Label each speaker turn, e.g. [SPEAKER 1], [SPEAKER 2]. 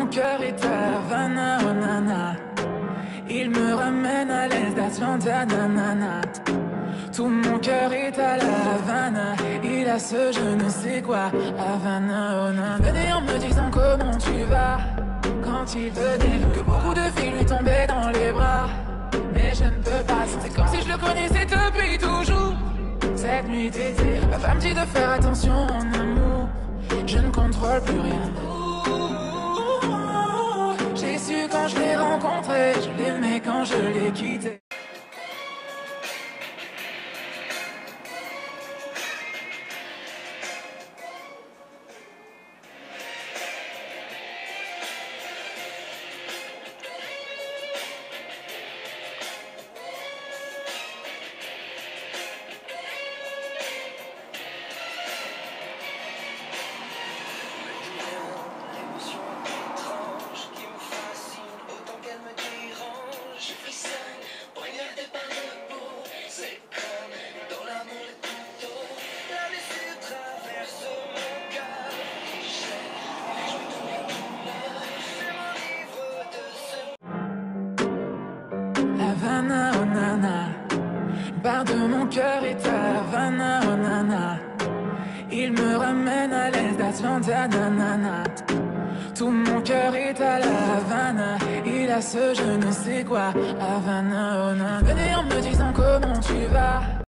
[SPEAKER 1] cœur est à Havana, oh nana. Il me ramène à l'est d'Atlanta, nanana. Tout mon cœur est à la Havana. Il a ce je ne sais quoi, Havana, oh nana. Venez en me disant comment tu vas. Quand il te dit que beaucoup de filles lui tombaient dans les bras. Mais je ne peux pas, c'est comme si je le connaissais depuis toujours. Cette nuit d'été, ma femme dit de faire attention en amour. Je ne contrôle plus rien. J'ai su quand je l'ai rencontré, je l'aimais quand je l'ai quitté. Havana, oh nana, part de mon cœur est à Havana, oh nana. Il me ramène à l'est d'Atlanta, nanana. Tout mon cœur est à la Havana. Il a ce je ne sais quoi, Havana, oh nana. Venez en me disant comment tu vas.